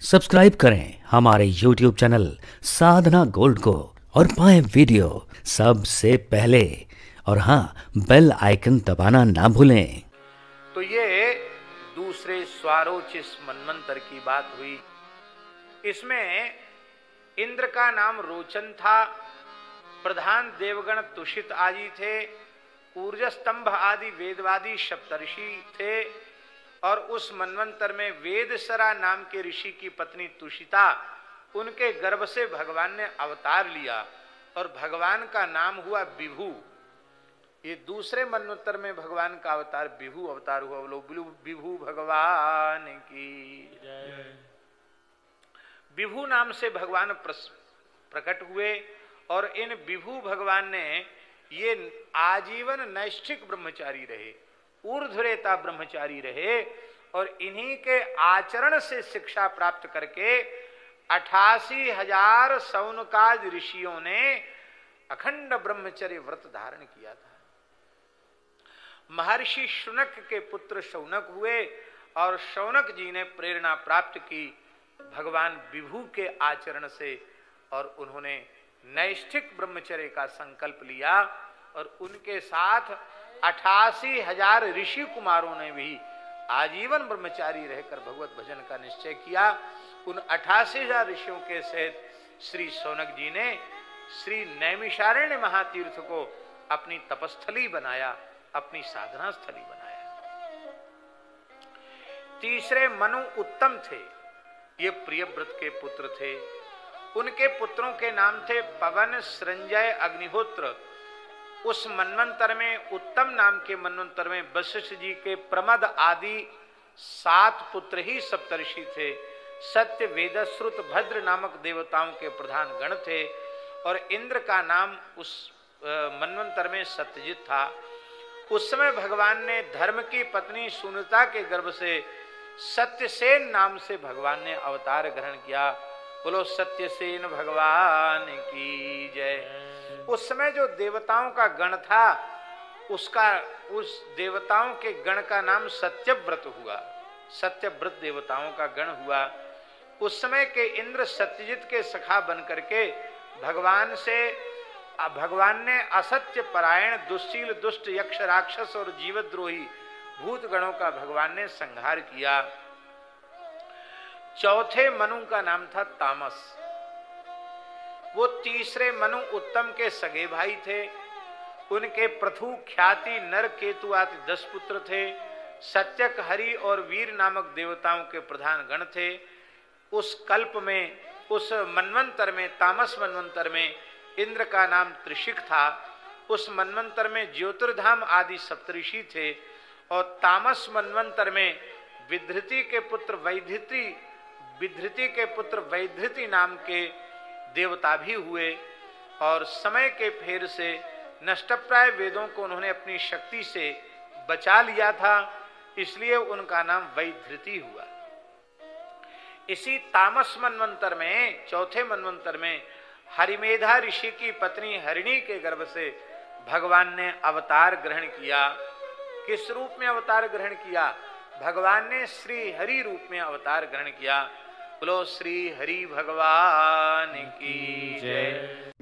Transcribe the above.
Subscribe करें हमारे YouTube channel साधना gold को और पाएं वीडियो सबसे पहले। और हाँ, बेल आइकन दबाना ना भूलें। तो ये दूसरे स्वारोचिस मनवंतर की बात हुई। इसमें इंद्र का नाम रोचन था, प्रधान देवगण तुषित आदि थे, ऊर्जस्तंभ आदि वेदवादी सप्तर्षि थे। और उस मनवंतर में वेदसरा नाम के ऋषि की पत्नी तुषिता, उनके गर्भ से भगवान ने अवतार लिया और भगवान का नाम हुआ विभु। ये दूसरे मनवंतर में भगवान का अवतार विभु अवतार हुआ। बोलो विभु भगवान की। विभु नाम से भगवान प्रकट हुए और इन विभु भगवान ने ये आजीवन नैष्ठिक ब्रह्मचारी रहे, ऊर्ध्वरेता ब्रह्मचारी रहे और इन्हीं के आचरण से शिक्षा प्राप्त करके 88,000 सौनकाज ऋषियों ने अखंड ब्रह्मचर्य व्रत धारण किया था। महर्षि शुनक के पुत्र शौनक हुए और शौनक जी ने प्रेरणा प्राप्त की भगवान विभु के आचरण से और उन्होंने नैष्ठिक ब्रह्मचर्य का संकल्प लिया और उनके साथ 88,000 ऋषि कुमारों ने भी आजीवन ब्रह्मचारी रहकर भगवत भजन का निश्चय किया। उन 88,000 ऋषियों के सहित श्री शौनक जी ने श्री नैमिषारण्य महातीर्थ को अपनी तपस्थली बनाया, अपनी साधना स्थली बनाया। तीसरे मनु उत्तम थे, ये प्रियव्रत के पुत्र थे। उनके पुत्रों के नाम थे पवन, संजय, अग्निहोत्र। उस मनवंतर में, उत्तम नाम के मनवंतर में वशिष्ठ जी के प्रमद आदि 7 पुत्र ही सप्तर्षि थे। सत्य, वेदश्रुत, भद्र नामक देवताओं के प्रधान गण थे और इंद्र का नाम उस मनवंतर में सत्यजित था। उस समय भगवान ने धर्म की पत्नी सुनीता के गर्भ से सत्यसेन नाम से भगवान ने अवतार ग्रहण किया। बोलो सत्यसेन भगवान की जय। उस समय जो देवताओं का गण था, उस देवताओं के गण का नाम सत्यव्रत हुआ। सत्यव्रत देवताओं का गण हुआ। उस समय के इंद्र सत्यजित के सखा बन करके भगवान ने असत्य परायण, दुश्शील, दुष्ट, यक्ष, राक्षस और जीवद्रोही भूत गणों का भगवान ने संहार किया। चौथे मनु का नाम था तामस। वो तीसरे मनु उत्तम के सगे भाई थे। उनके पृथु, ख्याति, नर, केतु आदि 10 पुत्र थे। सत्यक, हरि और वीर नामक देवताओं के प्रधान गण थे। उस कल्प में, उस मनवंतर में, तामस मनवंतर में इंद्र का नाम त्रिशिक था। उस मनवंतर में ज्योतिर्धाम आदि सप्तऋषि थे और तामस मनवंतर में विधृति के पुत्र वैधृति नाम के देवता भी हुए और समय के फेर से नष्टप्राय वेदों को उन्होंने अपनी शक्ति से बचा लिया था, इसलिए उनका नाम वैधृति हुआ। इसी तामस मनवंतर में, चौथे मनवंतर में हरिमेधा ऋषि की पत्नी हरिणी के गर्भ से भगवान ने अवतार ग्रहण किया। किस रूप में अवतार ग्रहण किया? भगवान ने श्री हरि रूप में अवतार ग्रहण किया। बोलो श्री हरि भगवान की जय।